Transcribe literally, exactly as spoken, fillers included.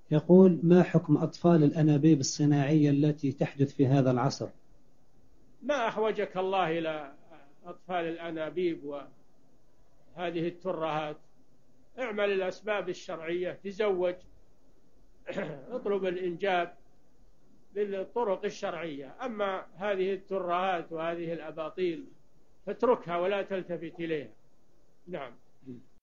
يقول: ما حكم أطفال الأنابيب الصناعية التي تحدث في هذا العصر؟ ما أحوجك الله إلى أطفال الأنابيب وهذه الترهات. اعمل الأسباب الشرعية، تزوج، اطلب الإنجاب بالطرق الشرعية. أما هذه الترهات وهذه الأباطيل فاتركها ولا تلتفت إليها. نعم.